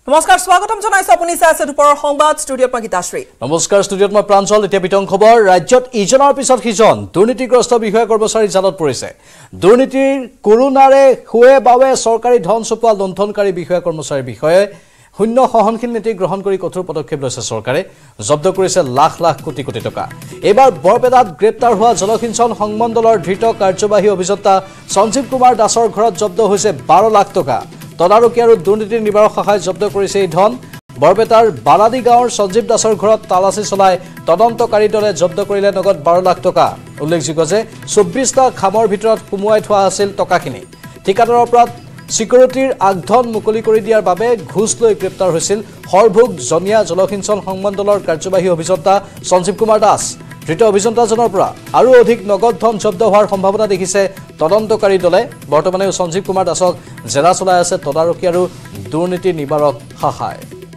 নমস্কাৰ স্বাগতম জনাইছো আপুনি চাই আছে দুপৰৰ সংবাদ ষ্টুডিঅ'ত মই গীতাশ্ৰী নমস্কাৰ ষ্টুডিঅ'ত মই প্ৰাঞ্জল এতিয়া বিতং খবৰ ৰাজ্যত ইজনৰ পিছত সিজন দুৰ্নীতিগ্ৰস্ত বিষয়া কৰ্মচাৰী জালত পৰিছে দুৰ্নীতিৰ কৰোনাৰে হুৱে বাৱে চৰকাৰী ধন চপোৱা লুণ্ঠনকাৰী বিষয়া কৰ্মচাৰীৰ বিষয়ে শূন্য সহনশীল নীতি গ্ৰহণ কৰি কঠোৰ পদক্ষেপ লৈছে চৰকাৰে জব্দ কৰিছে লাখ লাখ কোটি কোটি টকা এবাৰ বৰপেটাত গ্ৰেপ্তাৰ হোৱা জলসিঞ্চন সংমণ্ডলৰ ধৃত কাৰ্যবাহী অভিযন্তা সঞ্জীৱ কুমাৰ দাসৰ ঘৰত জব্দ হৈছে 12 লাখ টকা তদাৰকী আৰু দুৰ্নীতিৰ নিবাৰক শাখাই জব্দ কৰিছে এই ধন বৰপেটাৰ বালাদি গাঁৱৰ সঞ্জীৱ দাসৰ ঘৰত তালাচী চলাই তদন্তকাৰী দলে জব্দ কৰিলে নগদ 12 লাখ টকা উল্লেখযোগ্য যে 24টা খামৰ ভিতৰত সুমুৱাই থোৱা আছিল টকাখিনি ঠিকাদাৰৰ পৰা সিকিউৰিটিৰ আগধন মুকলি কৰি দিয়াৰ বাবে ঘুষ লৈ গ্ৰেপ্তাৰ হৈছিল হৰভোগ জনিয়া জলসিঞ্চন সংমণ্ডলৰ কাৰ্যবাহী অভিযন্তা সঞ্জীৱ কুমাৰ দাস ধৃত অভিযন্তাজনৰ পৰা আৰু অধিক নগদ ধন জব্দ হোৱাৰ সম্ভাৱনা দেখিছে তদন্তকাৰী দলে বৰ্তমানে সঞ্জীৱ কুমাৰ দাসক জেৰা চলাই আছে তদাৰকী আৰু দুৰ্নীতি নিবাৰক শাখাই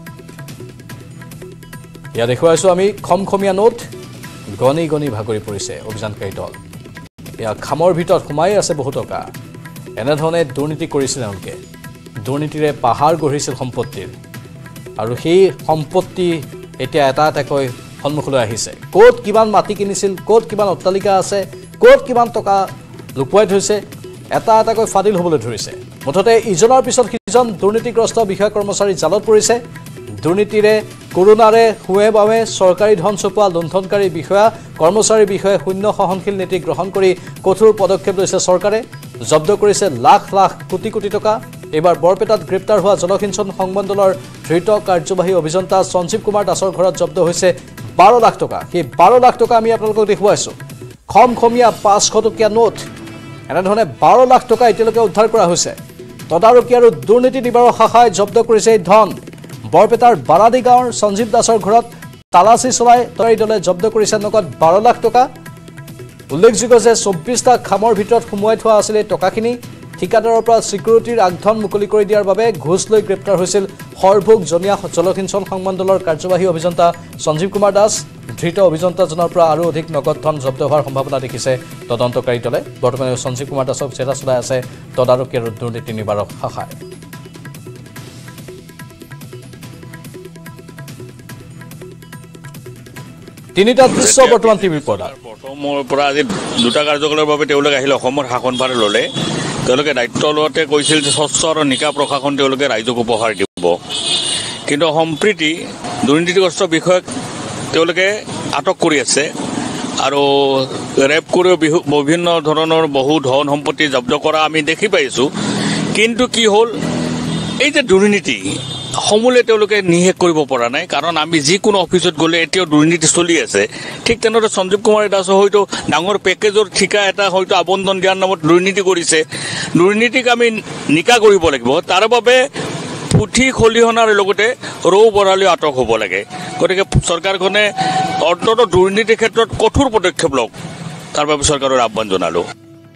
ইয়া দেখুৱাইছো আমি খমখমীয়া নোট গণি গণি ভাগৰি পৰিছে অভিযানকাৰী দল ইয়া খামৰ ভিতৰত সোমাই আছে বহু টকা এনেধৰণে দুৰ্নীতি কৰিছিল তেওঁলোকে দুৰ্নীতিৰে পাহাৰ গঢ়িছিল সম্পত্তিৰ আৰু সেই সম্পত্তি এতিয়া এটা এটাকৈ সন্মুখলৈ আহিছে কোট কিমান মাটি কিনিছিল কোট কিমান অট্টালিকা আছে কোট কিমান টকা লুকুৱাই থৈছে এটা এটাকৈ ফাদিল হ'বলৈ ধৰিছে মুঠতে ইজনৰ পিছত সিজন দুৰ্নীতিগ্ৰস্ত বিষয়া কৰ্মচাৰী জালত পৰিছে দুৰ্নীতিৰে কৰোনাৰে হুৱে বাৱে চৰকাৰী ধন চপোৱা লুণ্ঠনকাৰী বিষয়া কৰ্মচাৰীৰ বিষয়ে শূন্য সহনশীল নীতি গ্ৰহণ কৰি কঠোৰ পদক্ষেপ লৈছে চৰকাৰে জব্দ কৰিছে লাখ লাখ কোটি কোটি টকা এবাৰ বৰপেটাত গ্ৰেপ্তাৰ হোৱা জলসিঞ্চন সংমণ্ডলৰ ধৃত কাৰ্যবাহী অভিযন্তা সঞ্জীৱ কুমাৰ দাসৰ ঘৰত জব্দ হৈছে 12 লাখ টকা সেই 12 লাখ টকা আমি আপোনালোকক দেখুৱাইছো খমখমীয়া 500 টকীয়া নোট এনেধৰণে 12 লাখ টকা এতিয়ালৈকে উদ্ধাৰ কৰা হৈছে তদাৰকী আৰু দুৰ্নীতি নিবাৰক শাখাই জব্দ কৰিছে এই ধন বৰপেটাৰ বালাদি গাঁৱৰ সঞ্জীৱ দাসৰ ঘৰত তালাচী চলাই তদাৰকী দলে জব্দ কৰিছে নগদ 12 লাখ টকা উল্লেখযোগ্য যে 24টা খামৰ ভিতৰত সুমুৱাই থোৱা আছিল এই টকাখিনি ঠিকাদাৰৰ পৰা সিকিউৰিটিৰ আগধন মুকলি কৰি দিয়াৰ বাবে ঘুষ লৈ গ্ৰেপ্তাৰ হৈছিল হৰভোগ জনিয়া জলসিঞ্চন সংমণ্ডলৰ কাৰ্যবাহী অভিযন্তা সঞ্জীৱ কুমাৰ দাস ধৃত অভিযন্তাজনৰ পৰা আৰু অধিক নগদ ধন জব্দ হোৱাৰ সম্ভাৱনা দেখিছে তদন্তকাৰী দলে বৰ্তমানে সঞ্জীৱ কুমাৰ দাসক জেৰা চলাই আছে তদাৰকী আৰু দুৰ্নীতি নিবাৰক শাখাই তিনিটা দৃশ্য বৰ্তমান টিভিৰ পৰ্দাত প্ৰথমৰ পৰা আজি দুটা কাৰ্যকলাপৰ বাবে তেওঁলোকে আহিলে অসমৰ শাসনভাৰ ল'লে তেওঁলোকে দায়িত্ব লোৱাতে কৈছিল যে স্বচ্ছ আৰু নিকা প্ৰশাসন তেওঁলোকে ৰাইজক উপহাৰ দিব কিন্তু সম্প্ৰীতি দুৰ্নীতিগ্ৰস্ত বিষয়ক তেওঁলোকে আটক কৰি আছে আৰু ৰেপ কৰি বিভিন্ন ধৰণৰ বহু ধন সম্পত্তি জব্দ কৰা আমি দেখি পাইছোঁ কিন্তু কি হ'ল এই যে দুৰ্নীতি সমূলে তেওঁলোকে নিষেধ কৰিব পৰা নাই কাৰণ আমি যিকোনো অফিচত গ'লে এতিয়াও দুৰ্নীতি চলি আছে ঠিক তেনেদৰে সঞ্জীৱ কুমাৰ দাসে হয়তো ডাঙৰ পেকেজৰ ঠিকা এটা হয়তো আবণ্টন দিয়াৰ নামত দুৰ্নীতি কৰিছে দুৰ্নীতিক আমি নিকা কৰিব লাগিব তাৰ বাবে পুথি খলিহনাৰ লগতে ৰৌ বৰালিও আটক হ'ব লাগে গতিকে চৰকাৰখনে অন্ততঃ দুৰ্নীতিৰ ক্ষেত্ৰত কঠোৰ পদক্ষেপ লওক তাৰ বাবে চৰকাৰৰ আহ্বান জনালোঁ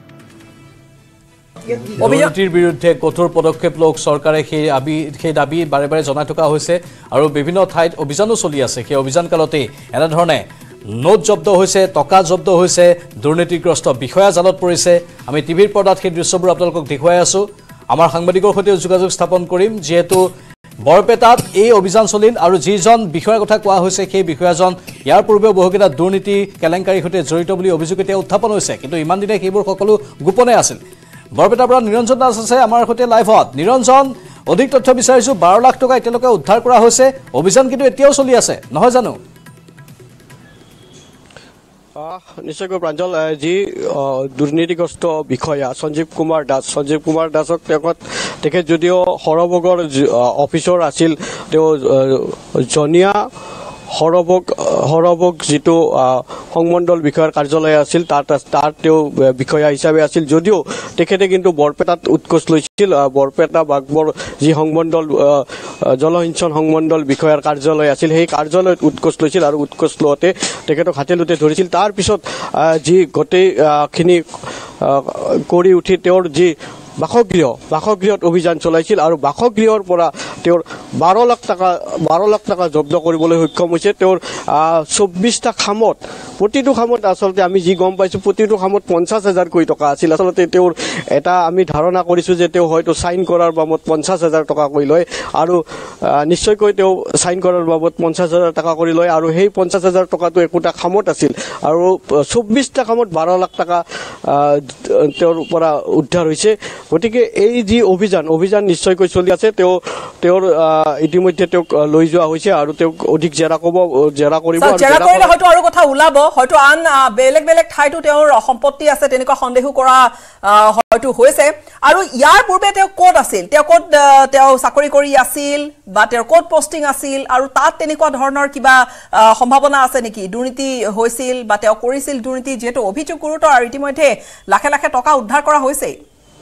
দুৰ্নীতিৰ বিৰুদ্ধে কঠোৰ পদক্ষেপ লওক চৰকাৰে সেই দাবী বাৰে বাৰে জনাই থকা হৈছে আৰু বিভিন্ন ঠাইত অভিযানো চলি আছে সেই অভিযান কালতেই এনেধৰণে নোট জব্দ হৈছে টকা জব্দ হৈছে দুৰ্নীতিগ্ৰস্ত বিষয়া জালত পৰিছে আমি টিভিৰ পৰ্দাত সেই দৃশ্যবোৰ আপোনালোকক দেখুৱাই আছো আমাৰ সাংবাদিকৰ সৈতে যোগাযোগ স্থাপন কৰিম যিহেতু বৰপেটাত এই অভিযান চলিল আৰু যিজন বিষয়াৰ কথা কোৱা হৈছে সেই বিষয়াজন ইয়াৰ পূৰ্বে বহুকেইটা দুৰ্নীতি কেলেংকাৰীৰ সৈতে জড়িত বুলি অভিযোগ এতিয়া উত্থাপন হৈছে কিন্তু ইমান দিনে সেইবোৰ সকলো গোপনে আছিল বৰপেটাৰ পৰা নিৰঞ্জন দাস আছে আমাৰ সৈতে লাইভত নিৰঞ্জন অধিক তথ্য বিচাৰিছো 12 লাখ টকা এতিয়ালৈকে উদ্ধাৰ কৰা হৈছে অভিযান কিন্তু এতিয়াও চলি আছে নহয় জানো নিশ্চয়কৈ প্ৰাঞ্জল যি দুৰ্নীতিগ্ৰস্ত বিষয়া সঞ্জীৱ কুমাৰ দাসক তেখেত যদিও হৰভোগৰ অফিচৰ আছিল তেওঁ জনিয়া হৰভোগ যিটো সংমণ্ডল বিষয়াৰ কাৰ্যালয় আছিল তাত তেওঁ বিষয়া হিচাপে আছিল যদিও তেখেতে কিন্তু বৰপেটাত উৎকোচ লৈছিল বৰপেটা বাগবৰ যি সংমণ্ডল জলসিঞ্চন সংমণ্ডল বিষয়াৰ কাৰ্যালয় আছিল সেই কাৰ্যালয়ত উৎকোচ লৈছিল আৰু উৎকোচ লোৱাতে তেখেতক হাতেলোতে ধৰিছিল তাৰ পিছত যি গোটেইখিনি কৰি উঠি তেওঁৰ যি বাসগৃহত অভিযান চলাইছিল আৰু বাসগৃহৰ পৰা তেওঁৰ 12 লাখ টাকা জব্দ কৰিবলৈ সক্ষম হৈছে তেওঁৰ 24টা খামত প্ৰতিটো খামত আসলতে আমি যি গম পাইছো প্ৰতিটো খামত 50,000 কোটি টকা আছিল আসলতে তেওঁৰ এটা আমি ধাৰণা কৰিছো যে তেওঁ হয়তো সাইন কৰাৰ বাবদ 50,000 টকা কৈ লয় আৰু নিশ্চয়কৈ তেওঁ সাইন কৰাৰ বাবদ 50,000 টকা কৰি লয় আৰু সেই 50,000 টকাটো একোটা খামত আছিল আৰু 24টা খামত 12 লাখ টাকা তেওঁৰ পৰা উদ্ধাৰ হৈছে গতিকে এই যি অভিযান নিশ্চয়কৈ চলি আছে তেওঁৰ ইতিমধ্যে তেওঁক লৈ যোৱা হৈছে আৰু তেওঁক অধিক জেৰা কৰিব আৰু জেৰা কৰিলে হয়তো আৰু কথা ওলাব হয়তো আন বেলেগ ঠাইতো তেওঁৰ সম্পত্তি আছে তেনেকুৱা সন্দেহ কৰা হয়তো হৈছে আৰু ইয়াৰ পূৰ্বে তেওঁ ক'ত আছিল তেওঁ চাকৰি কৰি আছিল বা তেওঁৰ ক'ত পোষ্টিং আছিল আৰু তাত তেনেকুৱা ধৰণৰ কিবা সম্ভাৱনা আছে নেকি দুৰ্নীতি হৈছিল বা তেওঁ কৰিছিল দুৰ্নীতি যেটো অভিযোগ গুৰুতৰ আৰু ইতিমধ্যে লাখে টকা উদ্ধাৰ কৰা হৈছে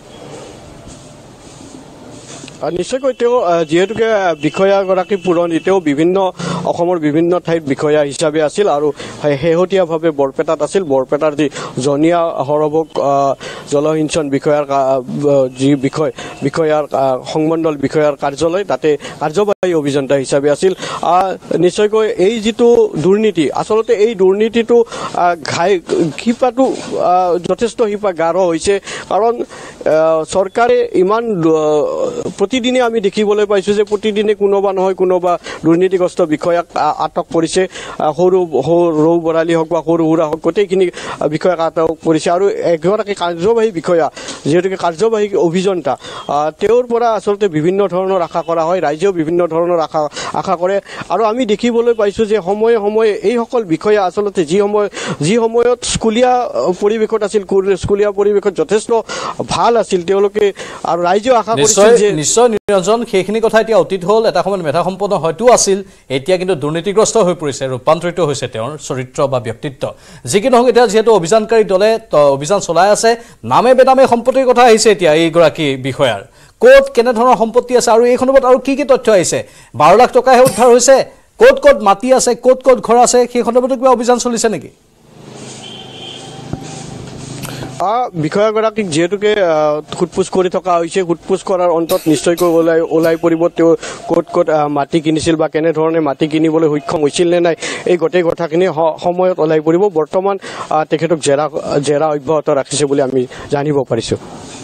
নিশ্চয়কৈ তেওঁ যেহেতুকে বিষয়াগৰাকী পুৰণি তেওঁ অসমৰ বিভিন্ন ঠাইত বিষয়া হিচাপে আছিল আৰু শেহতীয়াভাৱে বৰপেটাত আছিল বৰপেটাৰ যি জনীয়া হৰবক জলসিঞ্চন বিষয়াৰ যি বিষয়াৰ সংমণ্ডল বিষয়াৰ কাৰ্যালয় তাতে কাৰ্যবাহী অভিযন্তা হিচাপে আছিল নিশ্চয়কৈ এই যিটো দুৰ্নীতি আসলতে এই দুৰ্নীতিটো শিপাটো যথেষ্ট শিপা গাঢ় হৈছে কাৰণ চৰকাৰে ইমান প্ৰতিদিনে আমি দেখিবলৈ পাইছো যে প্ৰতিদিনে কোনোবা নহয় কোনোবা দুৰ্নীতিগ্ৰস্ত বিষয়াক আটক কৰিছে সৰু ৰৌ বৰালি হওক বা সৰু সুৰা হওক গোটেইখিনি বিষয়াক আটক কৰিছে আৰু এগৰাকী কাৰ্যবাহী বিষয়া যেহেতুকে কাৰ্যবাহী অভিযন্তা তেওঁৰ পৰা আসলতে বিভিন্ন ধৰণৰ আশা কৰা হয় ৰাইজেও বিভিন্ন ধৰণৰ আশা কৰে আৰু আমি দেখিবলৈ পাইছো যে সময়ে এইসকল বিষয়া আসলতে যি সময়ত স্কুলীয়া পৰিৱেশত আছিল স্কুলীয়া পৰিৱেশত যথেষ্ট ভাল আছিল তেওঁলোকে আৰু ৰাইজেও আশা কৰিছিল যে নিশ্চয় নিৰঞ্জন সেইখিনি কথা এতিয়া অতীত হ'ল এটা সময়ত মেধা সম্পন্ন হয়তো আছিল এতিয়া কিন্তু দুৰ্নীতিগ্ৰস্ত হৈ পৰিছে ৰূপান্তৰিত হৈছে তেওঁৰ চৰিত্ৰ বা ব্যক্তিত্ব যিকি নহওক এতিয়া যিহেতু অভিযানকাৰী দলে অভিযান চলাই আছে নামে বেনামে সম্পত্তিৰ কথা আহিছে এতিয়া এইগৰাকী বিষয়াৰ ক'ত কেনেধৰণৰ সম্পত্তি আছে আৰু এই খণ্ডত আৰু কি তথ্য আহিছে 12 লাখ টকাহে উদ্ধাৰ হৈছে ক'ত মাটি আছে ক'ত ঘৰ আছে সেই খণ্ডতো কিবা অভিযান চলিছে নেকি বিষয়াগৰাকীক যেহেতুকে খুটপুচ কৰি থকা হৈছে খুটপুচ কৰাৰ অন্তত নিশ্চয়কৈ ওলাই পৰিব তেওঁ ক'ত মাটি কিনিছিল বা কেনেধৰণে মাটি কিনিবলৈ সক্ষম হৈছিল নে নাই এই গোটেই কথাখিনি সময়ত ওলাই পৰিব বৰ্তমান তেখেতক জেৰা অব্যাহত ৰাখিছে বুলি আমি জানিব পাৰিছো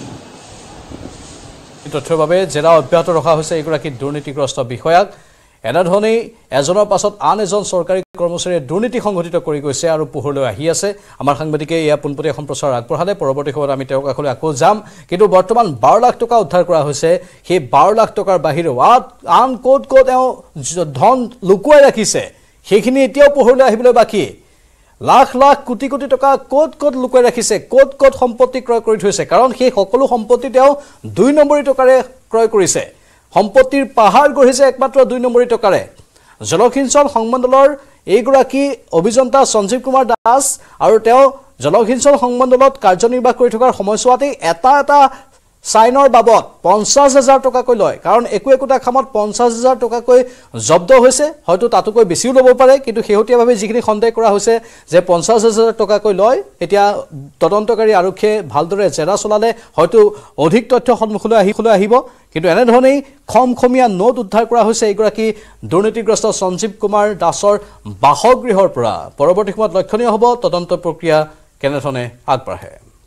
তথ্যৰ বাবে জেৰা অব্যাহত ৰখা হৈছে এইগৰাকী দুৰ্নীতিগ্ৰস্ত বিষয়াক এনেধৰণেই এজনৰ পাছত আন এজন চৰকাৰী কৰ্মচাৰীয়ে দুৰ্নীতি সংঘটিত কৰি গৈছে আৰু পোহৰলৈ আহি আছে আমাৰ সাংবাদিকে এয়া পোনপটীয়া সম্প্ৰচাৰ আগবঢ়ালে পৰৱৰ্তী সময়ত আমি তেওঁৰ কাষলৈ আকৌ যাম কিন্তু বৰ্তমান 12 লাখ টকা উদ্ধাৰ কৰা হৈছে সেই 12 লাখ টকাৰ বাহিৰেও আন ক'ত তেওঁ ধন লুকুৱাই ৰাখিছে সেইখিনি এতিয়াও পোহৰলৈ আহিবলৈ বাকী লাখ কোটি টকা ক'ত লুকুৱাই ৰাখিছে ক'ত সম্পত্তি ক্ৰয় কৰি থৈছে কাৰণ সেই সকলো সম্পত্তি তেওঁ 2 নম্বৰী টকাৰে ক্ৰয় কৰিছে সম্পত্তিৰ পাহাৰ গঢ়িছে একমাত্ৰ 2 নম্বৰী টকাৰে জলসিঞ্চন সংমণ্ডলৰ এইগৰাকী অভিযন্তা সঞ্জীৱ কুমাৰ দাস আৰু তেওঁ জলসিঞ্চন সংমণ্ডলত কাৰ্যনিৰ্বাহ কৰি থকাৰ সময়ছোৱাতে এটা সাইনৰ বাবদ 50,000 টকাকৈ লয় কাৰণ একোটা খামত 50,000 টকাকৈ জব্দ হৈছে হয়তো তাতকৈ বেছিও ল'ব পাৰে কিন্তু শেহতীয়াভাৱে যিখিনি সন্দেহ কৰা হৈছে যে 50,000 টকাকৈ লয় এতিয়া তদন্তকাৰী আৰক্ষীয়ে ভালদৰে জেৰা চলালে হয়তো অধিক তথ্য সন্মুখলৈ আহিব কিন্তু এনেধৰণেই খমখমীয়া নোট উদ্ধাৰ কৰা হৈছে এইগৰাকী দুৰ্নীতিগ্ৰস্ত সঞ্জীৱ কুমাৰ দাসৰ বাসগৃহৰ পৰা পৰৱৰ্তী সময়ত লক্ষণীয় হ'ব তদন্ত প্ৰক্ৰিয়া কেনেধৰণে আগবাঢ়ে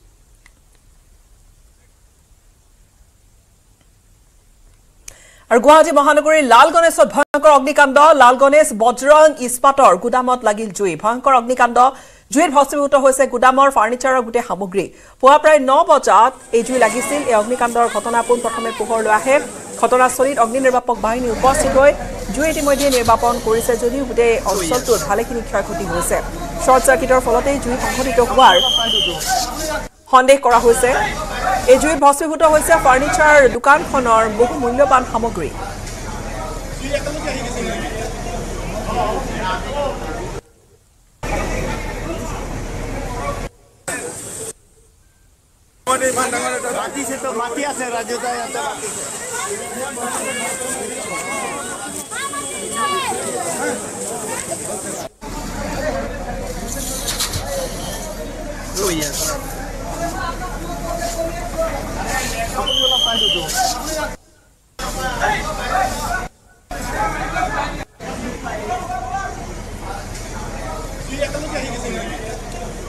আৰু গুৱাহাটী মহানগৰীৰ লালগণেশত ভয়ংকৰ অগ্নিকাণ্ড লালগণেশ বজ্ৰং ইস্পাতৰ গুদামত লাগিল জুই ভয়ংকৰ অগ্নিকাণ্ড জুইত ভস্মীভূত হৈছে গুদামৰ ফাৰ্নিচাৰৰ গোটেই সামগ্ৰী পুৱা প্ৰায় 9 বজাত এই জুই লাগিছিল এই অগ্নিকাণ্ডৰ ঘটনা পোনপ্ৰথমে পোহৰলৈ আহে ঘটনাস্থলীত অগ্নি নিৰ্বাপক বাহিনী উপস্থিত হৈ জুই ইতিমধ্যে নিৰ্বাপন কৰিছে যদিও গোটেই অঞ্চলটোত ভালেখিনি ক্ষয়ক্ষতি হৈছে শ্বৰ্ট চাৰ্কিটৰ ফলতে জুই সংঘটিত হোৱাৰ সন্দেহ কৰা হৈছে এই জুইত ভস্মীভূত হৈছে ফাৰ্নিচাৰ দোকানখনৰ বহু মূল্যৱান সামগ্ৰী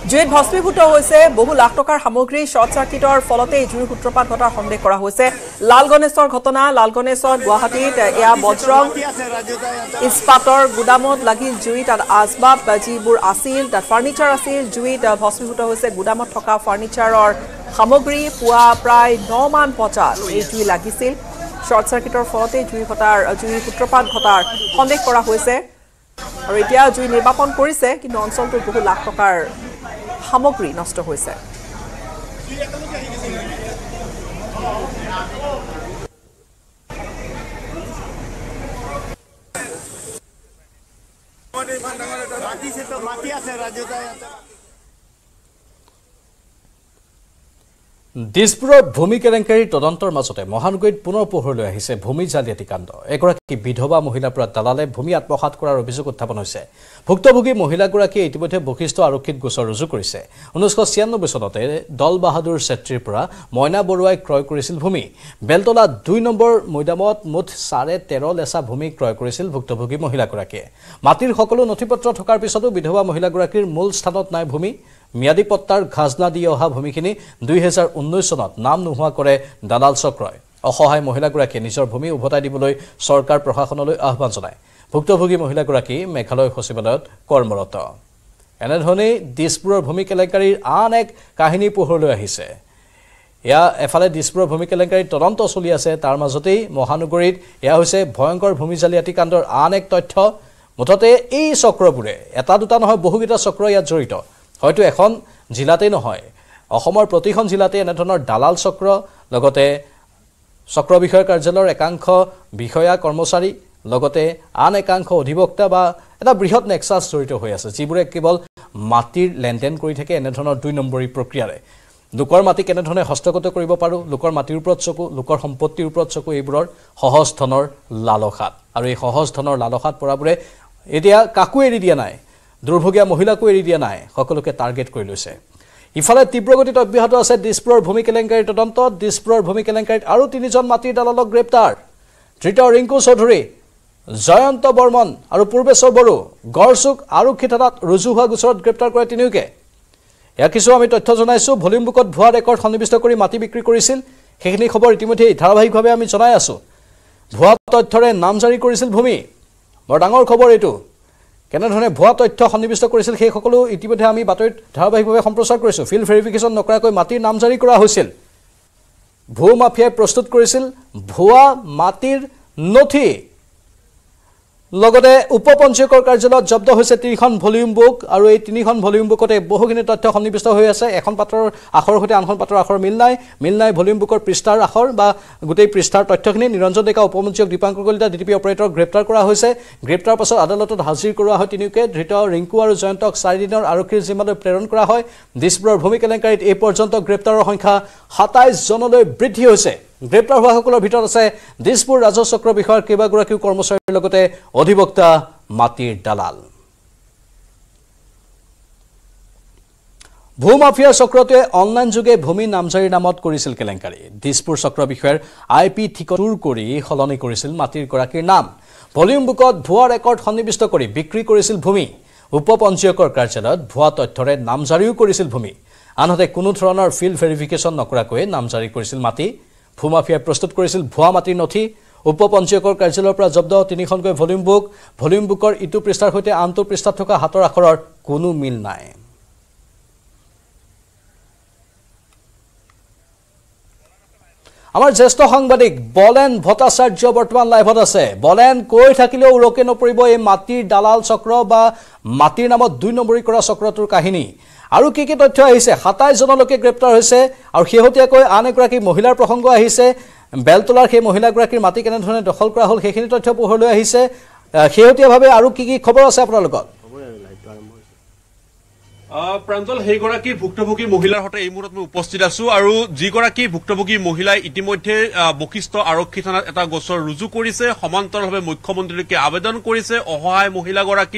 জুইত ভস্মীভূত হৈছে বহু লাখ টকাৰ সামগ্ৰী শ্বৰ্ট চাৰ্কিটৰ ফলতে জুইৰ সূত্ৰপাত ঘটাৰ সন্দেহ কৰা হৈছে লাল গণেশৰ ঘটনা লাল গণেশত গুৱাহাটীত এয়া বজ্ৰং ইস্পাতৰ গুদামত লাগিল জুই তাত আচবাব যিবোৰ আছিল তাত ফাৰ্নিচাৰ আছিল জুইত ভস্মীভূত হৈছে গুদামত থকা ফাৰ্নিচাৰৰ সামগ্ৰী পুৱা প্ৰায় 9 মান বজাত এই জুই লাগিছিল শ্বৰ্ট চাৰ্কিটৰ ফলতে জুইৰ সূত্ৰপাত ঘটাৰ সন্দেহ কৰা হৈছে আৰু এতিয়া জুই নিৰ্বাপন কৰিছে কিন্তু অঞ্চলটোত বহু লাখ টকাৰ সামগ্ৰী নষ্ট হৈছে দিছপুৰৰ ভূমি কেলেংকাৰীৰ তদন্তৰ মাজতে মহানগৰীত পুনৰ পোহৰলৈ আহিছে ভূমি জালিয়াতি কাণ্ড এগৰাকী বিধৱা মহিলাৰ পৰা দালালে ভূমি আত্মসাৎ কৰাৰ অভিযোগ উত্থাপন হৈছে ভুক্তভোগী মহিলাগৰাকীয়ে ইতিমধ্যে বশিষ্ঠ আৰক্ষীত গোচৰ ৰুজু কৰিছে 1996 চনতে দল বাহাদুৰ ছেত্ৰীৰ পৰা মইনা বৰুৱাই ক্ৰয় কৰিছিল ভূমি বেলতলা 2 নম্বৰ মৈদামত মুঠ 13.5 লেচা ভূমি ক্ৰয় কৰিছিল ভুক্তভোগী মহিলাগৰাকীয়ে মাটিৰ সকলো নথিপত্ৰ থকাৰ পিছতো বিধৱা মহিলাগৰাকীৰ মূল স্থানত নাই ভূমি মিয়াদী পট্টাৰ খাজনা দি অহা ভূমিখিনি 2019 চনত নাম নোহোৱা কৰে দালাল চক্ৰই অসহায় মহিলাগৰাকীয়ে নিজৰ ভূমি উভতাই দিবলৈ চৰকাৰ প্ৰশাসনলৈ আহ্বান জনায় ভুক্তভোগী মহিলাগৰাকী মেঘালয় সচিবালয়ত কৰ্মৰত এনেধৰণে দিছপুৰৰ ভূমি কেলেংকাৰীৰ আন এক কাহিনী পোহৰলৈ আহিছে এয়া এফালে দিছপুৰৰ ভূমি কেলেংকাৰীৰ তদন্ত চলি আছে তাৰ মাজতেই মহানগৰীত এয়া হৈছে ভয়ংকৰ ভূমি জালিয়াতি কাণ্ডৰ আন এক তথ্য মুঠতে এই চক্ৰবোৰে এটা দুটা নহয় বহুকেইটা চক্ৰ ইয়াত জড়িত হয়তো এখন জিলাতেই নহয় অসমৰ প্ৰতিখন জিলাতে এনেধৰণৰ দালাল চক্ৰ লগতে চক্ৰ বিষয়ৰ কাৰ্যালয়ৰ একাংশ বিষয়া কৰ্মচাৰী লগতে আন একাংশ অধিবক্তা বা এটা বৃহৎ নেক্সাছ জড়িত হৈ আছে যিবোৰে কেৱল মাটিৰ লেনদেন কৰি থাকে এনেধৰণৰ 2 নম্বৰী প্ৰক্ৰিয়াৰে লোকৰ মাটি কেনেধৰণে হস্তগত কৰিব পাৰো লোকৰ মাটিৰ ওপৰত চকু লোকৰ সম্পত্তিৰ ওপৰত চকু এইবোৰৰ সহজ ধনৰ লালসাত আৰু এই সহজ ধনৰ লালসাত পৰাবোৰে এতিয়া কাকো এৰি দিয়া নাই দুৰ্ভগীয়া মহিলাকো এৰি দিয়া নাই সকলোকে টাৰ্গেট কৰি লৈছে ইফালে তীব্ৰগতিত অব্যাহত আছে দিছপুৰৰ ভূমি কেলেংকাৰীৰ তদন্ত দিছপুৰৰ ভূমি কেলেংকাৰীত আৰু 3জন মাটিৰ দালালক গ্ৰেপ্তাৰ ধৃত ৰিংকু চৌধুৰী জয়ন্ত বৰ্মন আৰু পূৰ্বেশ্বৰ বড়ো গড়চুক আৰক্ষী থানাত ৰুজু হোৱা গোচৰত গ্ৰেপ্তাৰ কৰে তিনিওকে এয়া কিছু আমি তথ্য জনাইছো ভলিউম বুকত ভুৱা ৰেকৰ্ড সন্নিৱিষ্ট কৰি মাটি বিক্ৰী কৰিছিল সেইখিনি খবৰ ইতিমধ্যে ধাৰাবাহিকভাৱে আমি জনাই আছো ভুৱা তথ্যৰে নাম জাৰি কৰিছিল ভূমি বৰ ডাঙৰ খবৰ এইটো কেনেধৰণে ভুৱা তথ্য সন্নিৱিষ্ট কৰিছিল সেই সকলো ইতিমধ্যে আমি বাতৰিত ধাৰাবাহিকভাৱে সম্প্ৰচাৰ কৰিছো ফিল্ড ভেৰিফিকেশ্যন নকৰাকৈ মাটিৰ নাম জাৰি কৰা হৈছিল ভূ মাফিয়াই প্ৰস্তুত কৰিছিল ভুৱা মাটিৰ নথি লগতে উপপঞ্জীয়কৰ কাৰ্যালয়ত জব্দ হৈছে 3খন ভলিউম বুক আৰু এই 3খন ভলিউম বুকতে বহুখিনি তথ্য সন্নিৱিষ্ট হৈ আছে এখন পাত্ৰৰ আখৰৰ সৈতে আনখন পাত্ৰৰ আখৰ মিল নাই ভলিউম বুকৰ পৃষ্ঠাৰ আখৰ বা গোটেই পৃষ্ঠাৰ তথ্যখিনি নিৰঞ্জন ডেকা উপপঞ্জীয়ক দীপাংকৰ কলিতা ডিটিপি অপাৰেটৰক গ্ৰেপ্তাৰ কৰা হৈছে গ্ৰেপ্তাৰ পাছত আদালতত হাজিৰ কৰোৱা হয় তিনিওকে ধৃত ৰিংকু আৰু জয়ন্তক 4 দিনৰ আৰক্ষীৰ জিম্মালৈ প্ৰেৰণ কৰা হয় দিছপুৰৰ ভূমি কেলেংকাৰীত এই পৰ্যন্ত গ্ৰেপ্তাৰৰ সংখ্যা 27 জনলৈ বৃদ্ধি হৈছে গ্ৰেপ্তাৰ হোৱাসকলৰ ভিতৰত আছে দিছপুৰ ৰাজহ চক্ৰ বিষয়ৰ কেইবাগৰাকী কৰ্মচাৰীৰ লগতে অধিবক্তা মাটিৰ দালাল ভূ মাফিয়াৰ চক্ৰটোৱে অনলাইন যোগে ভূমি নামজাৰিৰ নামত কৰিছিল কেলেংকাৰী দিছপুৰ চক্ৰ বিষয়ৰ IP ঠিকটোৰ কৰি সলনি কৰিছিল মাটিৰ গৰাকীৰ নাম ভলিউম বুকত ভুৱা ৰেকৰ্ড সন্নিৱিষ্ট কৰি বিক্ৰী কৰিছিল ভূমি উপপঞ্জীয়কৰ কাৰ্যালয়ত ভুৱা তথ্যৰে নামজাৰিও কৰিছিল ভূমি আনহাতে কোনো ধৰণৰ ফিল্ড ভেৰিফিকেশ্যন নকৰাকৈ নামজাৰি কৰিছিল মাটি ভূমাফিয়াই প্ৰস্তুত কৰিছিল ভুৱা মাটিৰ নথি উপপঞ্জীয়কৰ কাৰ্যালয়ৰ পৰা জব্দ 3খনকৈ ভলিউম বুকৰ ইটো পৃষ্ঠাৰ সৈতে আনটো পৃষ্ঠাত থকা হাতৰ আখৰৰ কোনো মিল নাই আমাৰ জ্যেষ্ঠ সাংবাদিক বলেন ভট্টাচাৰ্য বৰ্তমান লাইভত আছে বলেন কৈ থাকিলেও উৰকে নপৰিব এই মাটিৰ দালাল চক্ৰ বা মাটিৰ নামত 2 নম্বৰী কৰা চক্ৰটোৰ কাহিনী আৰু কি তথ্য আহিছে 27 জনলৈকে গ্ৰেপ্তাৰ হৈছে আৰু শেহতীয়াকৈ আন এগৰাকী মহিলাৰ প্ৰসংগ আহিছে বেলতলাৰ সেই মহিলাগৰাকীৰ মাটি কেনেধৰণে দখল কৰা হ'ল সেইখিনি তথ্য পোহৰলৈ আহিছে শেহতীয়াভাৱে আৰু কি খবৰ আছে আপোনাৰ লগত প্ৰাঞ্জল সেইগৰাকী ভুক্তভোগী মহিলাৰ সৈতে এই মুহূৰ্তত মই উপস্থিত আছো আৰু যিগৰাকী ভুক্তভোগী মহিলাই ইতিমধ্যে বশিষ্ঠ আৰক্ষী থানাত এটা গোচৰ ৰুজু কৰিছে সমান্তৰালভাৱে মুখ্যমন্ত্ৰীলৈকে আবেদন কৰিছে অসহায় মহিলাগৰাকী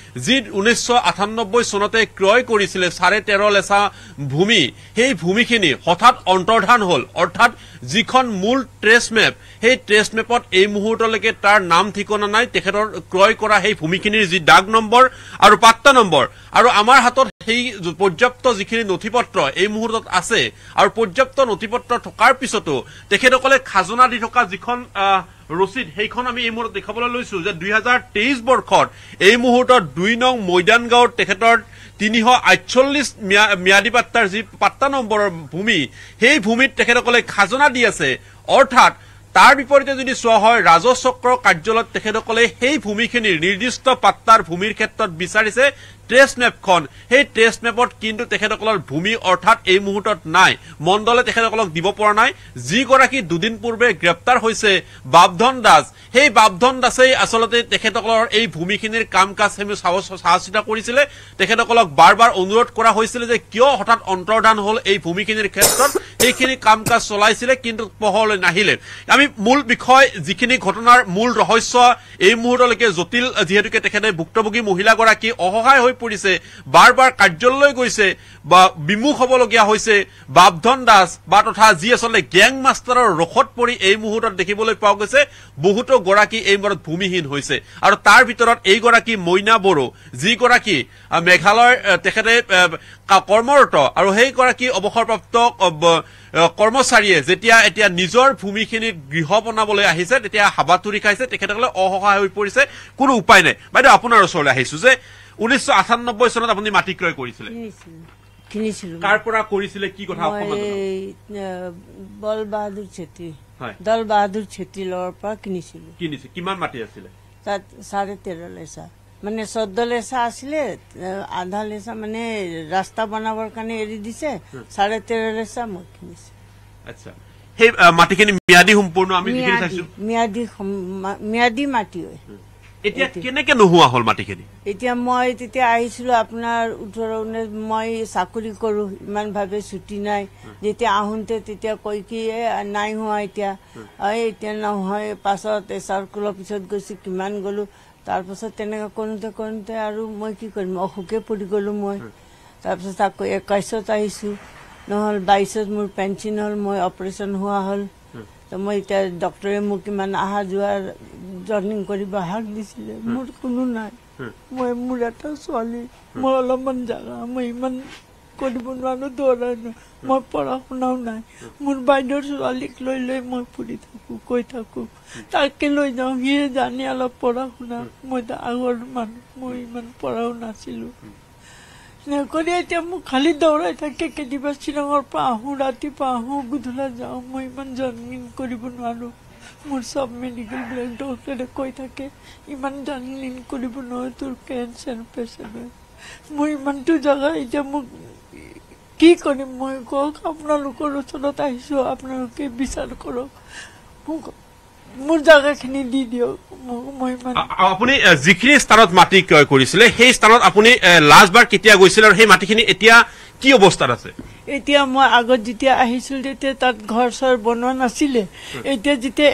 যি 1998 চনতে ক্ৰয় কৰিছিলে 13.5 লেচা ভূমি সেই ভূমিখিনি হঠাৎ অন্তৰ্ধান হল অৰ্থাৎ যিখন মূল ট্ৰেছ মেপ সেই ট্ৰেছ মেপত এই মুহূৰ্তলৈকে তাৰ নাম ঠিকনা নাই তেখেতৰ ক্ৰয় কৰা সেই ভূমিখিনিৰ যি ডাক নম্বৰ আৰু পাট্টা নম্বৰ আৰু আমাৰ হাতত সেই পৰ্যাপ্ত যিখিনি নথিপত্ৰ এই মুহূৰ্তত আছে আৰু পৰ্যাপ্ত নথিপত্ৰ থকাৰ পিছতো তেখেতসকলে খাজনা দি থকা যিখন ৰচিদ সেইখন আমি এই মুহূৰ্তত দেখাবলৈ লৈছো যে 2023 বৰ্ষত এই মুহূৰ্তত 2 নং মৈদান গাঁৱৰ তেখেতৰ 348 ম্যাদী পাট্টাৰ যি পাট্টা নম্বৰৰ ভূমি সেই ভূমিত তেখেতসকলে খাজনা দি আছে অৰ্থাৎ তাৰ বিপৰীতে যদি চোৱা হয় ৰাজচক্ৰ কাৰ্যালয়ত তেখেতসকলে সেই ভূমিখিনিৰ নিৰ্দিষ্ট পাট্টাৰ ভূমিৰ ক্ষেত্ৰত বিচাৰিছে ট্ৰেছ মেপখন সেই ট্ৰেছ মেপত কিন্তু তেখেতসকলৰ ভূমি অৰ্থাৎ এই মুহূৰ্তত নাই মণ্ডলে তেখেতসকলক দিব পৰা নাই যিগৰাকী দুদিন পূৰ্বে গ্ৰেপ্তাৰ হৈছে বাপধন দাস সেই বাপধন দাসেই আচলতে তেখেতসকলৰ এই ভূমিখিনিৰ কাম কাজ চাহচিতা কৰিছিলে তেখেতসকলক বাৰ অনুৰোধ কৰা হৈছিলে যে কিয় হঠাৎ অন্তৰ্ধান হল এই ভূমিখিনিৰ ক্ষেত্ৰত সেইখিনি কাম কাজ চলাইছিলে কিন্তু পোহৰলৈ নাহিলে আমি মূল বিষয় যিখিনি ঘটনাৰ মূল ৰহস্য এই মুহূৰ্তলৈকে জটিল যিহেতুকে তেখেতে ভুক্তভোগী মহিলাগৰাকী অসহায় হৈ পৰিছে বাৰ কাৰ্যালয়লৈ গৈছে বা বিমুখ হবলগীয়া হৈছে বাপধন দাস বা তথা যি আচলতে গ্যাং মাষ্টাৰৰ ৰখত পৰি এই মুহূৰ্তত দেখিবলৈ পোৱা গৈছে বহুতো গৰাকী এই মুহূৰ্তত ভূমিহীন হৈছে আৰু তাৰ ভিতৰত এই গৰাকী মইনা বড়ো যিগৰাকী মেঘালয়ৰ তেখেতে কৰ্মৰত আৰু সেই গৰাকী অৱসৰপ্ৰাপ্ত কৰ্মচাৰীয়ে যেতিয়া এতিয়া নিজৰ ভূমিখিনিত গৃহ বনাবলৈ আহিছে তেতিয়া হাবাতুৰি খাইছে তেখেতসকলে অসহায় হৈ পৰিছে কোনো উপায় নাই বাইদেউ আপোনাৰ ওচৰলৈ আহিছো যে 1998 চনত আপুনি মাটি ক্ৰয় কৰিছিলে কিনিছিলো কাৰ পৰা কৰিছিলে কি কথা বল বাহাদুৰ ছেত্ৰী দল বাহাদুৰ ছেত্ৰীৰ পৰা কিনিছিলো কিমান মাটি আছিলে তাত 13.5 লেচা মানে 14 লেচা আছিলে আধা লেচা মানে ৰাস্তা বনাবৰ কাৰণে এৰি দিছে 13.5 লেচা মই কিনিছো আচ্ছা সেই মাটিখিনি ম্যাদী সম্পূৰ্ণ আমি যিখিনি চাইছো ম্যাদী মাটি হয় এতিয়া কেনেকে নোহোৱা হল মাটিখিনি এতিয়া মই তেতিয়া আহিছিলো আপোনাৰ 18 মই চাকৰি কৰো ইমান ভাবে ছুটি নাই যেতিয়া আহোঁতে তেতিয়া কই কি নাই হোৱা এতিয়া নহয় পাছত চাৰ্কুলৰ পিছত গৈছে কিমান গলো তাৰ পাছত তেনেকা কৰোঁতে আৰু মই কি কৰিম অসুখে পৰি গলো মই তাৰ পাছত আকৌ 21ত আহিছো নহল 22ত মোৰ পেঞ্চন হল মই অপাৰেশ্যন হোৱা হল তো মই এতিয়া ডক্টৰে মোক ইমান আহা যোৱাৰ জাৰ্নিং কৰিব হাক দিছিলে মোৰ কোনো নাই মই মোৰ এটা ছোৱালী মোৰ অলপমান জাগা মই ইমান কৰিব নোৱাৰো দৌৰানো মই পঢ়া শুনাও নাই মোৰ বাইদেউৰ ছোৱালীক লৈ মই ফুৰি থাকো কৈ থাকো তাকে লৈ যাওঁ সিয়ে জানি অলপ পঢ়া শুনা মই আগৰ মানুহ মই ইমান পঢ়াও নাছিলো কৰি এতিয়া মোক খালি দৌৰাই থাকে কেতিয়াবা শ্বিলঙৰ পৰা আহোঁ ৰাতিপুৱা আহোঁ গধূলা যাওঁ মই ইমান জাৰ্নিং কৰিব নোৱাৰো মোৰ সব মেডিকেল বিলাক ডক্টৰে কৈ থাকে ইমান জাৰ্নিং কৰিব নোৱাৰো তোৰ কেঞ্চাৰ পেচেণ্ট হয় মই ইমানটো জাগা এতিয়া মোক কি কৰিম মই কওক আপোনালোকৰ ওচৰত আহিছো আপোনালোকে বিচাৰ কৰক মোৰ জাগাখিনি দি দিয়ক মই আপুনি যিখিনি স্থানত মাটি ক্ৰয় কৰিছিলে সেই স্থানত আপুনি লাষ্টবাৰ কেতিয়া গৈছিল আৰু সেই মাটিখিনি এতিয়া কি অৱস্থাত আছে এতিয়া মই আগত যেতিয়া আহিছিল তেতিয়া তাত ঘৰ চৰ বনোৱা নাছিলে এতিয়া যেতিয়া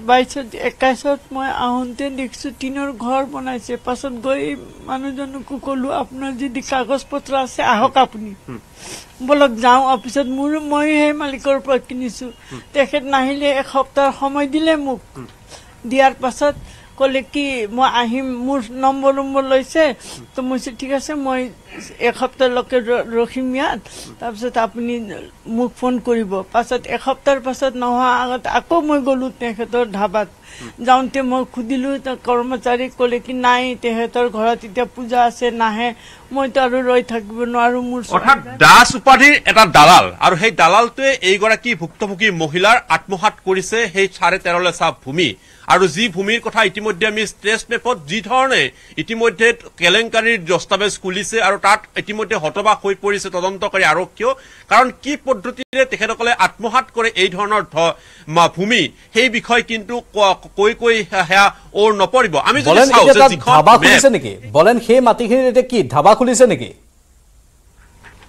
21ত মই আহোঁতে দেখিছো টিনৰ ঘৰ বনাইছে পাছত গৈ মানুহজনকো ক'লো আপোনাৰ যদি কাগজ পত্ৰ আছে আহক আপুনি বলক যাওঁ অফিচত মই সেই মালিকৰ পৰা কিনিছো তেখেত নাহিলে এসপ্তাহ সময় দিলে মোক দিয়াৰ পাছত ক'লে কি মই আহিম মোৰ নম্বৰ লৈছে তো মই ঠিক আছে মই এসপ্তাহলৈকে ৰখিম ইয়াত তাৰপিছত আপুনি মোক ফোন কৰিব পাছত এসপ্তাহৰ পাছত নোহোৱা আগত আকৌ মই গ'লো তেখেতৰ ধাবাত যাওঁতে মই সুধিলো কৰ্মচাৰীক ক'লে কি নাই তেখেতৰ ঘৰত এতিয়া পূজা আছে নাহে মইতো আৰু ৰৈ থাকিব নোৱাৰো মোৰ অৰ্থাৎ দাস উপাধিৰ এটা দালাল আৰু সেই দালালটোৱে এইগৰাকী ভুক্তভোগী মহিলাৰ আত্মসাৎ কৰিছে সেই 13.5 লেচা ভূমি আৰু যি ভূমিৰ কথা ইতিমধ্যে আমি ট্ৰেছ মেপত যি ধৰণে ইতিমধ্যে কেলেংকাৰীৰ দস্তাবেজ খুলিছে আৰু তাত ইতিমধ্যে হতবাক হৈ পৰিছে তদন্তকাৰী আৰক্ষীও কাৰণ কি পদ্ধতিৰে তেখেতসকলে আত্মসাৎ কৰে এই ধৰণৰ ভূমি সেই বিষয় কিন্তু কৈ হেয়া ওৰ নপৰিব আমি যদি চাওঁ যে ধাবা খুলিছে নেকি বলেন সেই মাটিখিনিত এতিয়া কি ধাবা খুলিছে নেকি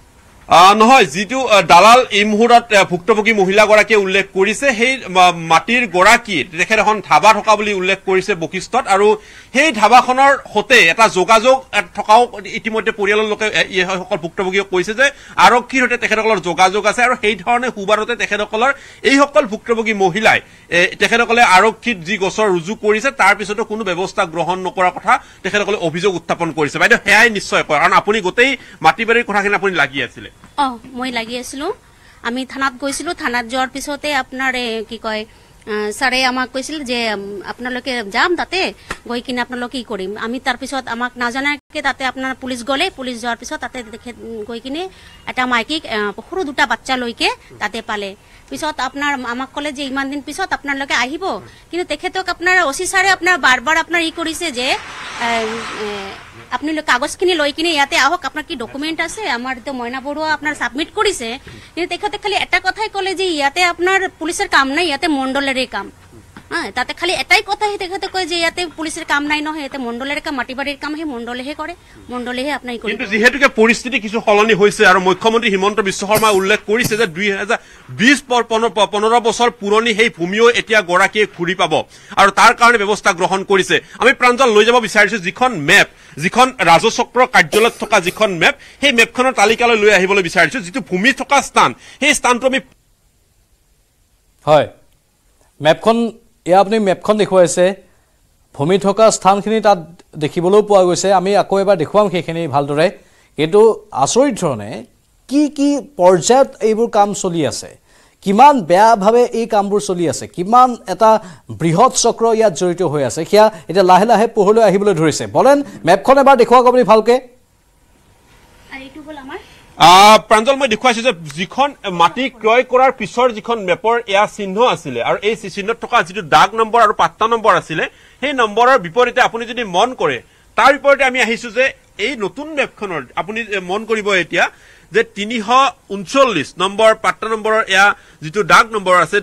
নহয় যিটো দালাল এই মুহূৰ্তত ভুক্তভোগী মহিলাগৰাকীয়ে উল্লেখ কৰিছে সেই মাটিৰ গৰাকী তেখেত এখন ধাবা থকা বুলি উল্লেখ কৰিছে বশিষ্ঠত আৰু সেই ধাবাখনৰ সৈতে এটা যোগাযোগ থকাও ইতিমধ্যে পৰিয়ালৰ লোকে এইসকল ভুক্তভোগীয়ে কৈছে যে আৰক্ষীৰ সৈতে তেখেতসকলৰ যোগাযোগ আছে আৰু সেই ধৰণে সুবাৰতে তেখেতসকলৰ এইসকল ভুক্তভোগী মহিলাই তেখেতসকলে আৰক্ষীত যি গোচৰ ৰুজু কৰিছে তাৰ পিছতো কোনো ব্যৱস্থা গ্ৰহণ নকৰাৰ কথা তেখেতসকলে অভিযোগ উত্থাপন কৰিছে বাইদেউ সেয়াই নিশ্চয় কয় কাৰণ আপুনি গোটেই মাটি বাৰীৰ কথাখিনি আপুনি লাগি আছিলে মই লাগি আছিলো আমি থানাত গৈছিলো থানাত যোৱাৰ পিছতে আপোনাৰ কি কয় ছাৰে আমাক কৈছিল যে আপোনালোকে যাম তাতে গৈ কিনে আপোনালোকে কি কৰিম আমি তাৰ পিছত আমাক নাজানাকে তাতে আপোনাৰ পুলিচ গলে পুলিচ যোৱাৰ পিছত তাতে গৈ কিনে এটা মাইকীক সৰু দুটা বাচ্চা লৈকে তাতে পালে পিছত আপোনাৰ আমাক ক'লে যে ইমান দিন পিছত আপোনালোকে আহিব কিন্তু তেখেতক আপোনাৰ ওসি ছাৰে আপোনাৰ বাৰবাৰ আপোনাৰ কৰিছে যে আপনি কাগজখিনি লৈ কিনে ইয়াতে আহক আপনার কি ডকুমেন্ট আছে আমার তো ময়না বড়ুয়া আপনার সাবমিট করেছে কিন্তু তেখেতে খালি এটা কথাই কলে যে ইয়াতে আপনার পুলিশের কাম নাই ইয়াতে মন্ডলেরই কাম হ্যাঁ তাতে খালি এটাই কথা তেখেতে কয় যে ইয়াতে পুলিশের কাম নাই নহয় ইয়াতে মন্ডলের কাম মাটিবাড়ির কাম হে মন্ডলেহে করে মন্ডলেহে আপনার কিন্তু যেহেতুকে পরিস্থিতি কিছু সলনি হয়েছে আর মুখ্যমন্ত্রী হিমন্ত বিশ্ব শর্মা উল্লেখ করেছে যে 2020-15 বছর পুরনি সেই ভূমিও এতিয়া গৰাকীয়ে ঘূৰি পাব আৰু তাৰ কাৰণে ব্যৱস্থা গ্ৰহণ কৰিছে আমি প্ৰাঞ্জল লৈ যাব বিচাৰিছো যিখন মেপ যিখন ৰাজচক্ৰ কাৰ্যালয়ত থকা যিখন মেপ সেই মেপখনৰ তালিকালৈ লৈ আহিবলৈ বিচাৰিছো যিটো ভূমি থকা স্থান সেই স্থানটো আমি হয় মেপখন এয়া আপুনি মেপখন দেখুৱাইছে ভূমি থকা স্থানখিনি তাত দেখিবলৈ পোৱা গৈছে আমি আকৌ এবাৰ দেখুৱাম সেইখিনি ভালদৰে কিন্তু আচৰিত ধৰণে কি কি পৰ্যায়ত এইবোৰ কাম চলি আছে কিমান বেয়াভাৱে এই কামবোৰ চলি আছে কিমান এটা বৃহৎ চক্ৰ ইয়াত জড়িত হৈ আছে সেয়া এতিয়া লাহে লাহে পোহৰলৈ আহিবলৈ ধৰিছে বলেন মেপখন এবাৰ দেখুৱাওক আপুনি ভালকে এইটো বল আমাৰ প্ৰাঞ্জল মই দেখুৱাইছো যে যিখন মাটি ক্ৰয় কৰাৰ পিছৰ যিখন মেপৰ এয়া চিহ্ন আছিলে আৰু এই চিহ্নত থকা যিটো দাগ নম্বৰ আৰু পাত্তা নম্বৰ আছিলে সেই নম্বৰৰ বিপৰীতে আপুনি যদি মন কৰে তাৰ বিপৰীতে আমি আহিছো যে এই নতুন মেপখনৰ আপুনি মন কৰিব এতিয়া যে 339 নম্বৰ পাত্তা নম্বৰৰ এয়া যিটো দাগ নম্বৰ আছে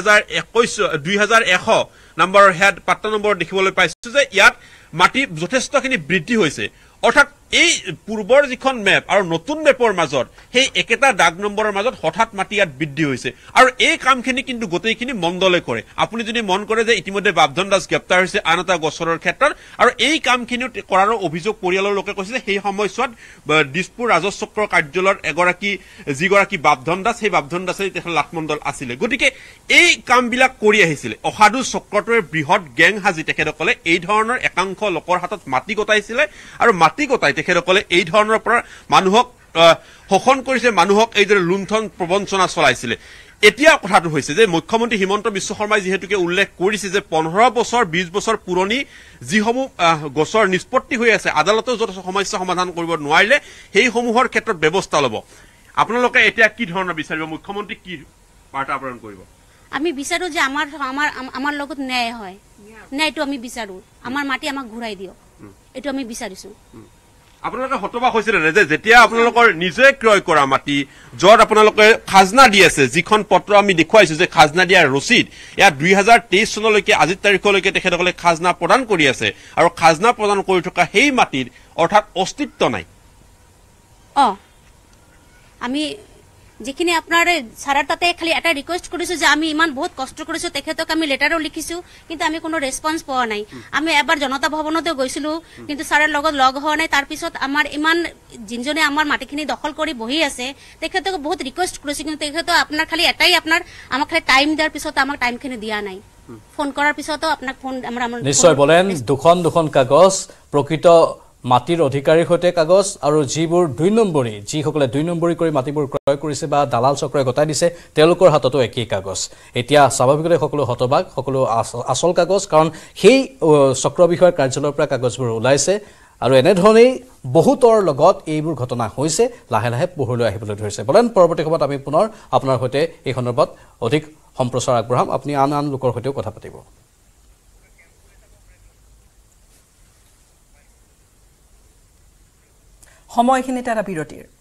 2100 নম্বৰৰ হেড পাত্তা নম্বৰ দেখিবলৈ পাইছো যে ইয়াত মাটি যথেষ্টখিনি বৃদ্ধি হৈছে অৰ্থাৎ এই পূৰ্বৰ যিখন মেপ আৰু নতুন মেপৰ মাজত সেই একেটা দাগ নম্বৰৰ মাজত হঠাৎ মাটি ইয়াত বৃদ্ধি হৈছে আৰু এই কামখিনি কিন্তু গোটেইখিনি মণ্ডলে কৰে আপুনি যদি মন কৰে যে ইতিমধ্যে বাপধন দাস গ্ৰেপ্তাৰ হৈছে আন এটা গোচৰৰ ক্ষেত্ৰত আৰু এই কামখিনি কৰাৰ অভিযোগ পৰিয়ালৰ লোকে কৈছে যে সেই সময়ছোৱাত দিছপুৰ ৰাজচক্ৰ কাৰ্যালয়ৰ যিগৰাকী বাপধন দাস সেই বাপধন দাসেই তেখেত লাটমণ্ডল আছিলে গতিকে এই কামবিলাক কৰি আহিছিলে অসাধু চক্ৰটোৰ বৃহৎ গেং সাজি তেখেতসকলে এই ধৰণৰ একাংশ লোকৰ হাতত মাটি গতাইছিলে আৰু মাটি গতাই তেখেতসকলে এই ধৰণৰ পৰা মানুহক শোষণ কৰিছে মানুহক এইদৰে লুণ্ঠন প্ৰবঞ্চনা চলাইছিলে এতিয়া কথাটো হৈছে যে মুখ্যমন্ত্ৰী হিমন্ত বিশ্ব শৰ্মাই যেহেতুকে উল্লেখ কৰিছে যে 15 বছৰ 20 বছৰ পুৰণি যিসমূহ গোচৰ নিষ্পত্তি হৈ আছে আদালতৰ যত সমস্যা সমাধান কৰিব নোৱাৰিলে সেই সমূহৰ ক্ষেত্ৰত ব্যৱস্থা ল'ব আপোনালোকে এতিয়া কি ধৰণৰ বিচাৰিব মুখ্যমন্ত্ৰী কি বাৰ্তা প্ৰেৰণ কৰিব আমি বিচাৰো যে আমাৰ লগত ন্যায় হয় ন্যায়টো আমি বিচাৰো আমাৰ মাটি আমাক ঘূৰাই দিও এটো আমি বিচাৰিছো আপোনালোকে হতবাক হৈছিল যে যেতিয়া আপোনালোকৰ নিজে ক্ৰয় কৰা মাটি যত আপোনালোকে খাজনা দি আছে যিখন পত্ৰ আমি দেখুৱাইছো যে খাজনা দিয়াৰ ৰচিদ ইয়া 2023 চনলৈকে আজিৰ তাৰিখলৈকে তেখেতসকলে খাজনা প্ৰদান কৰি আছে আৰু খাজনা প্ৰদান কৰি থকা সেই মাটিৰ অৰ্থাৎ অস্তিত্ব নাই আমি যিখিনি আপোনাৰ সাৰাৰ তাতে খালি এটা ৰিকুৱেষ্ট কৰিছো যে আমি ইমান বহুত কষ্ট কৰিছো তেখেতক আমি লেটাৰো লিখিছো কিন্তু আমি কোনো ৰেসপন্স পোৱা নাই আমি এবাৰ জনতা ভৱনতে গৈছিলো কিন্তু সাৰাৰ লগত লগ হোৱা নাই তাৰ পিছত আমাৰ ইমান জিনজনে আমাৰ মাটিখিনি দখল কৰি বহি আছে তেখেতক বহুত ৰিকুৱেষ্ট কৰিছো কিন্তু তেখেত আপোনাৰ খালি এটাই আপোনাৰ আমাক খালি টাইম দিয়াৰ পিছত আমাক টাইমখিনি দিয়া নাই ফোন কৰাৰ পিছতো আপোনাক ফোন আমাৰ নিশ্চয় বলেন দুখন কাগজ প্ৰকৃত মাটিৰ অধিকাৰীৰ সৈতে কাগজ আৰু যিবোৰ 2 নম্বৰী যিসকলে 2 নম্বৰী কৰি মাটিবোৰ ক্ৰয় কৰিছে বা দালাল চক্ৰই গতাই দিছে তেওঁলোকৰ হাততো একেই কাগজ এতিয়া স্বাভাৱিকতে সকলো হতবাক সকলো আসল কাগজ কাৰণ সেই চক্ৰ বিষয়ৰ কাৰ্যালয়ৰ পৰা কাগজবোৰ ওলাইছে আৰু এনেধৰণেই বহুতৰ লগত এইবোৰ ঘটনা হৈছে লাহে লাহে পোহৰলৈ আহিবলৈ ধৰিছে বলেন পৰৱৰ্তী সময়ত আমি পুনৰ আপোনাৰ সৈতে এই সন্দৰ্ভত অধিক সম্প্ৰচাৰ আগবঢ়াম আপুনি আন লোকৰ সৈতেও কথা পাতিব সময়খিনিতে এটা বিৰতিৰ